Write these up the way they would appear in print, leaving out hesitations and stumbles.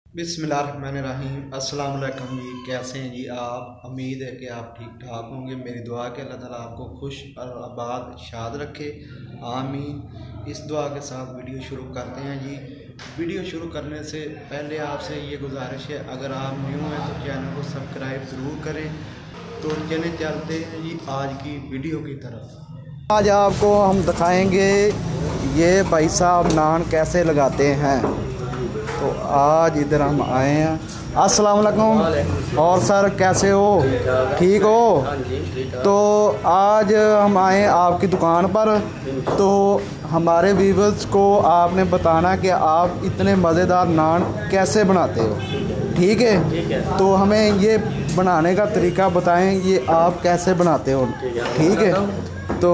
बिस्मिल्लाहिर्रहमानिर्रहीम। अस्सलाम वालेकुम जी। कैसे हैं जी आप? उम्मीद है कि आप ठीक ठाक होंगे। मेरी दुआ है कि अल्लाह ताला आपको खुश और आबाद शाद रखे, आमीन। इस दुआ के साथ वीडियो शुरू करते हैं जी। वीडियो शुरू करने से पहले आपसे ये गुजारिश है, अगर आप न्यू हैं तो चैनल को सब्सक्राइब ज़रूर करें। तो चले चलते हैं जी आज की वीडियो की तरफ। आज आपको हम दिखाएंगे ये भाई साहब नान कैसे लगाते हैं। तो आज इधर हम आए हैं। अस्सलाम वालेकुम। और सर कैसे हो? ठीक हो? तो आज हम आए आपकी दुकान पर। तो हमारे व्यूअर्स को आपने बताना कि आप इतने मज़ेदार नान कैसे बनाते हो, ठीक है? तो हमें ये बनाने का तरीका बताएं, ये आप कैसे बनाते हो, ठीक है? तो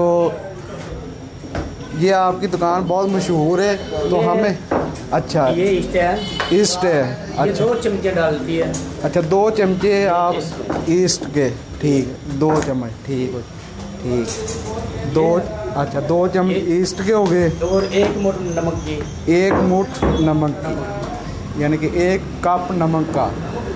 ये आपकी दुकान बहुत मशहूर है, तो हमें अच्छा ये ईस्ट है। अच्छा, 2 चमचे डालती है। अच्छा 2 चमचे आप ईस्ट के, ठीक, 2 चम्मच, ठीक हो, ठीक, 2, अच्छा 2 चम्मच ईस्ट के हो गए। और 1 मुठ नमक की, 1 मुठ नमक की, यानी कि 1 कप नमक का।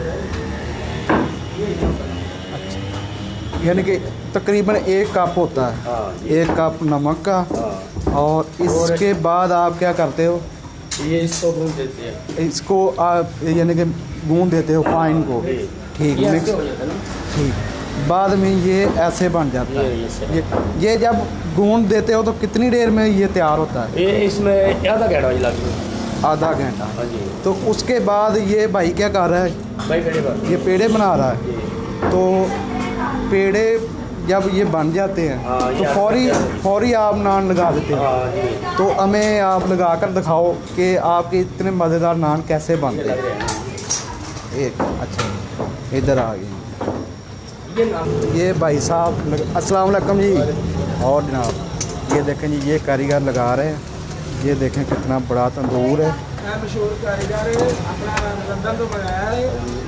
अच्छा, यानी कि तकरीबन 1 कप होता है। 1 कप नमक का। और इसके बाद आप क्या करते हो? ये इसको गूंद देते हैं। इसको आप यानी कि गूंद देते हो फाइन को, ठीक, मिक्स, ठीक। बाद में ये ऐसे बन जाता है। ये जब गूंद देते हो तो कितनी देर में ये तैयार होता है? ये इसमें आधा घंटा लगता है। आधा घंटा। तो उसके बाद ये भाई क्या कर रहा है? भाई पेड़े ये पेड़े बना रहा है। तो पेड़े जब ये बन जाते हैं तो फौरी आप नान लगा देते हैं। तो हमें आप लगा कर दिखाओ कि आपके इतने मज़ेदार नान कैसे बनते हैं। एक अच्छा इधर आ गए ये भाई साहब। अस्सलाम वालेकुम जी। और जनाब ये देखें जी, ये कारीगर लगा रहे हैं। ये देखें कितना बड़ा तंदूर है। मशहूर कारीगर है, अपना लंदन तो बनाया है।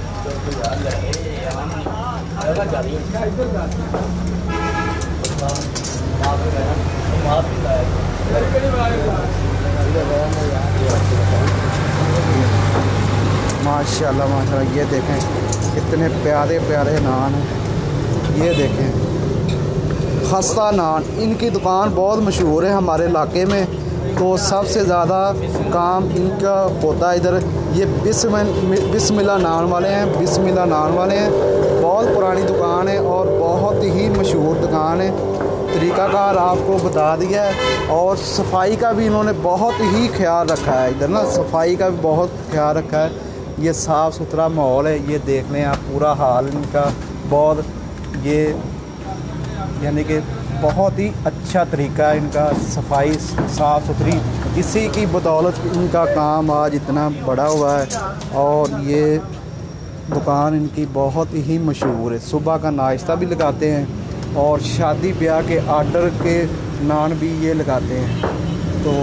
माशाल्लाह माशाल्लाह, ये देखें कितने प्यारे प्यारे नान हैं। ये देखें खस्ता नान, इनकी दुकान बहुत मशहूर है हमारे इलाके में। तो सबसे ज़्यादा काम इनका होता है इधर। ये बिस्मिल्लाह नान वाले हैं, बिस्मिल्लाह नान वाले हैं। बहुत पुरानी दुकान है और बहुत ही मशहूर दुकान है। तरीक़ाकार आपको बता दिया है। और सफाई का भी इन्होंने बहुत ही ख्याल रखा है। इधर ना सफाई का भी बहुत ख्याल रखा है। ये साफ़ सुथरा माहौल है। ये देख लें आप पूरा हाल इनका, बहुत ये यानी कि बहुत ही अच्छा तरीका है इनका, सफाई साफ़ सुथरी। इसी की बदौलत इनका काम आज इतना बड़ा हुआ है। और ये दुकान इनकी बहुत ही मशहूर है। सुबह का नाश्ता भी लगाते हैं और शादी ब्याह के आर्डर के नान भी ये लगाते हैं। तो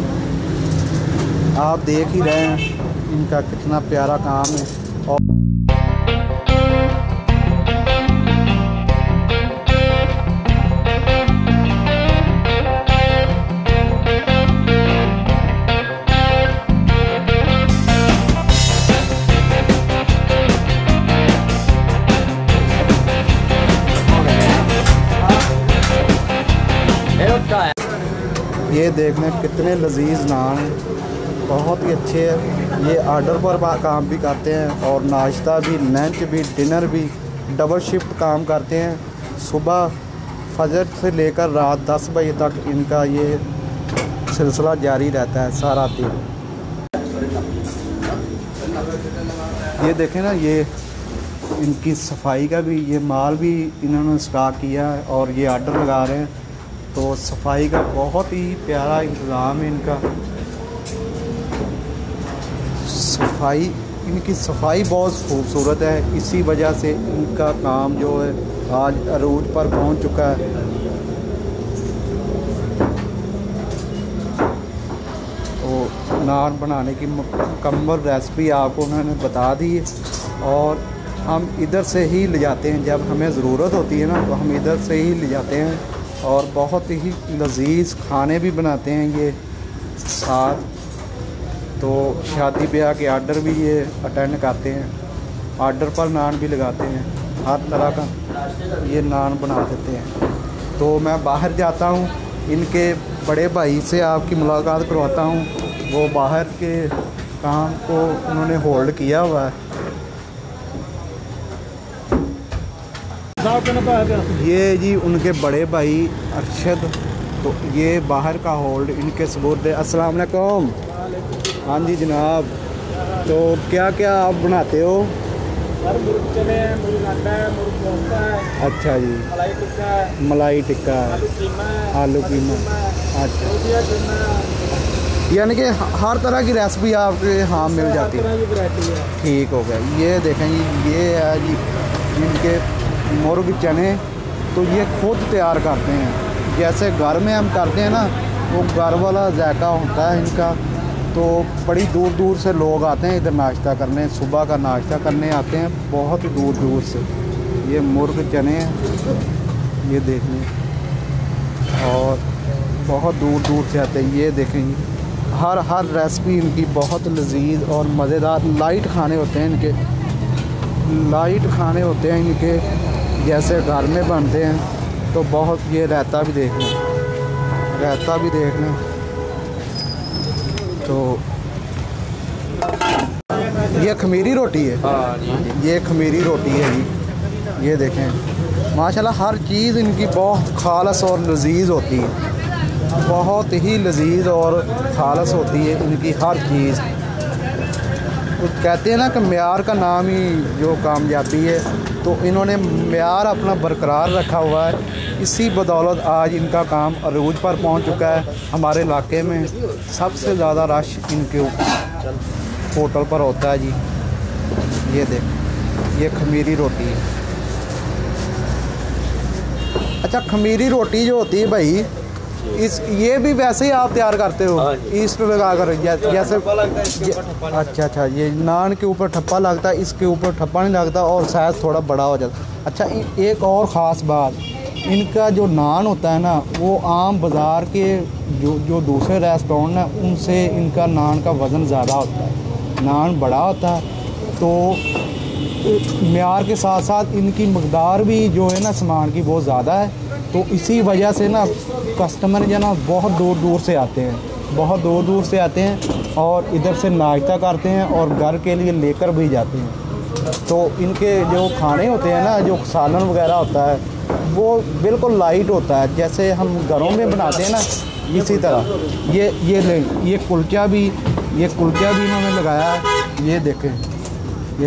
आप देख ही रहे हैं इनका कितना प्यारा काम है। और ये देखने कितने लजीज नान हैं, बहुत ही अच्छे हैं। ये आर्डर पर काम भी करते हैं और नाश्ता भी, लंच भी, डिनर भी, डबल शिफ्ट काम करते हैं। सुबह फजर से लेकर रात 10 बजे तक इनका ये सिलसिला जारी रहता है सारा दिन। ये देखें ना, ये इनकी सफाई का भी, ये माल भी इन्होंने स्टॉक किया है और ये आर्डर लगा रहे हैं। तो सफाई का बहुत ही प्यारा इंतज़ाम है इनका। सफाई, इनकी सफाई बहुत खूबसूरत है। इसी वजह से इनका काम जो है आज अरूज पर पहुंच चुका है। तो नान बनाने की मुकम्मल रेसिपी आपको उन्होंने बता दी है। और हम इधर से ही ले जाते हैं, जब हमें ज़रूरत होती है ना तो हम इधर से ही ले जाते हैं। और बहुत ही लजीज खाने भी बनाते हैं ये साथ। तो शादी ब्याह के आर्डर भी ये अटेंड करते हैं, आर्डर पर नान भी लगाते हैं, हर तरह का ये नान बना देते हैं। तो मैं बाहर जाता हूँ, इनके बड़े भाई से आपकी मुलाकात करवाता हूँ। वो बाहर के काम को उन्होंने होल्ड किया हुआ है। ये जी उनके बड़े भाई अरशद, तो ये बाहर का होल्ड इनके सबूत है। अस्सलाम वालेकुम। हाँ जी जनाब, तो क्या क्या आप बनाते हो? सर मुर्ग चने हैं, मुर्ग अंडा है, मुर्ग कोफ्ता है। अच्छा जी, मलाई टिक्का है, मलाई टिक्का, आलू कीमा है, आलू कीमा। अच्छा, रोटियां कीमा, यानी कि हर तरह की रेसिपी आपके यहाँ मिल जाती है। तरह की वैरायटी है। ठीक हो गया। ये देखें जी, ये है जी इनके मुर्ग चने, तो ये खुद तैयार करते हैं। जैसे घर में हम करते हैं ना, वो घर वाला जायका होता है इनका। तो बड़ी दूर दूर से लोग आते हैं इधर नाश्ता करने, सुबह का नाश्ता करने आते हैं बहुत दूर दूर से। ये मुर्ग चने हैं, ये देखें, और बहुत दूर दूर से आते हैं। ये देखें, हर रेसिपी इनकी बहुत लजीज और मज़ेदार। लाइट खाने होते हैं इनके, लाइट खाने होते हैं इनके, जैसे घर में बनते हैं। तो बहुत, ये रायता भी देख लें, रायता भी देख लें। तो ये खमीरी रोटी है। ये खमीरी रोटी है जी, ये देखें माशाल्लाह हर चीज़ इनकी बहुत खालस और लजीज होती है, बहुत ही लजीज और खालस होती है इनकी हर चीज़। तो कहते हैं ना कि म्यार का नाम ही जो कामयाबी है, तो इन्होंने म्यार अपना बरकरार रखा हुआ है। इसी बदौलत आज इनका काम अरूज पर पहुंच चुका है। हमारे इलाके में सबसे ज़्यादा रश इनके होटल पर होता है जी। ये देख, ये खमीरी रोटी है। अच्छा, खमीरी रोटी जो होती है भाई, ये भी वैसे ही आप तैयार करते हो? ईस्ट लगा कर जैसे? अच्छा, ये नान के ऊपर ठप्पा लगता है, इसके ऊपर ठप्पा नहीं लगता और साइज़ थोड़ा बड़ा हो जाता है। अच्छा, एक और ख़ास बात, इनका जो नान होता है ना, वो आम बाज़ार के जो दूसरे रेस्टोरेंट हैं उनसे इनका नान का वज़न ज़्यादा होता है, नान बड़ा होता है। तो म्यार के साथ साथ इनकी मकदार भी जो है ना सामान की बहुत ज़्यादा है। तो इसी वजह से ना कस्टमर जो ना बहुत दूर दूर से आते हैं, बहुत दूर दूर से आते हैं और इधर से नाश्ता करते हैं और घर के लिए लेकर भी जाते हैं। तो इनके जो खाने होते हैं ना, जो सालन वगैरह होता है, वो बिल्कुल लाइट होता है, जैसे हम घरों में बनाते हैं ना, इसी तरह। ये कुलचा भी इन्होंने लगाया है। ये देखें, ये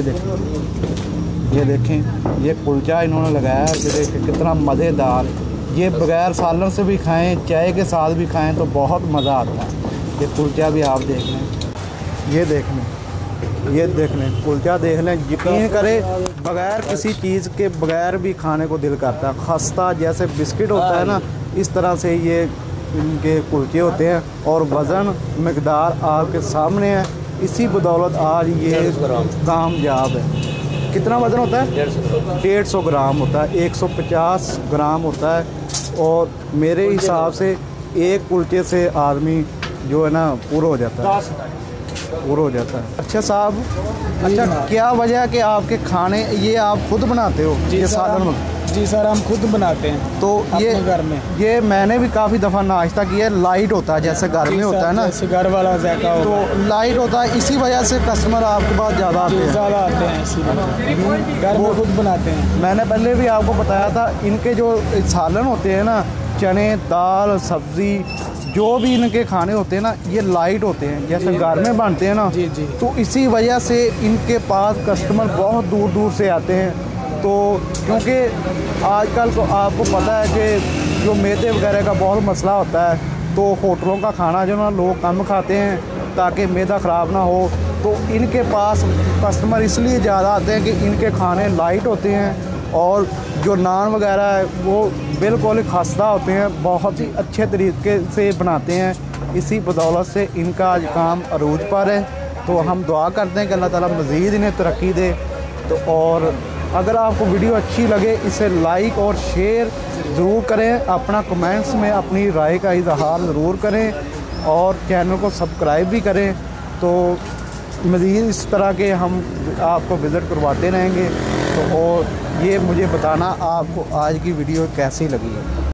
देखें, ये कुलचा इन्होंने लगाया है। ये देखें कितना मज़ेदार। ये बग़ैर सालन से भी खाएं, चाय के साथ भी खाएं तो बहुत मज़ा आता है। ये कुलचा भी आप देख लें, ये देख लें, कुलचा देख लें। यकीन करें, बग़ैर किसी चीज़ के बग़ैर भी खाने को दिल करता है। खस्ता जैसे बिस्किट होता है ना, इस तरह से ये इनके कुलचे होते हैं और वज़न मकदार आपके सामने है। इसी बदौलत आज ये कामयाब है। कितना वज़न होता है? 150 ग्राम होता है, 150 ग्राम होता है। और मेरे हिसाब से एक कुलचे से आदमी जो है ना पूरा हो जाता है। अच्छा साहब, अच्छा क्या वजह है कि आपके खाने ये आप खुद बनाते हो? ये सालन? जी सर, हम खुद बनाते हैं। तो ये घर में ये मैंने भी काफ़ी दफ़ा नाश्ता किया है। लाइट होता है जैसे घर में होता है ना, जैसे घर वाला जायका होता है। तो लाइट होता है, इसी वजह से कस्टमर आपके पास ज़्यादा आते हैं। ज़्यादा आते हैं, इसीलिए घर में खुद बनाते हैं। मैंने पहले भी आपको बताया था, इनके जो सालन होते हैं ना, चने, दाल, सब्ज़ी, जो भी इनके खाने होते हैं ना, ये लाइट होते हैं जैसे घर में बनते हैं ना। जी। तो इसी वजह से इनके पास कस्टमर बहुत दूर दूर से आते हैं। तो क्योंकि आजकल तो आपको पता है कि जो मैदे वगैरह का बहुत मसला होता है, तो होटलों का खाना जो ना लोग कम खाते हैं ताकि मैदा ख़राब ना हो। तो इनके पास कस्टमर इसलिए ज़्यादा आते हैं कि इनके खाने लाइट होते हैं और जो नान वगैरह है वो बिल्कुल खस्ता होते हैं, बहुत ही अच्छे तरीके से बनाते हैं। इसी बदौलत से इनका आज काम अरूज पर है। तो हम दुआ करते हैं कि अल्लाह ताला मज़ीद इन्हें तरक्की दे। तो और अगर आपको वीडियो अच्छी लगे, इसे लाइक और शेयर ज़रूर करें। अपना कमेंट्स में अपनी राय का इजहार ज़रूर करें और चैनल को सब्सक्राइब भी करें तो मज़ीद इस तरह के हम आपको विज़िट करवाते रहेंगे। तो और ये मुझे बताना आपको आज की वीडियो कैसी लगी है।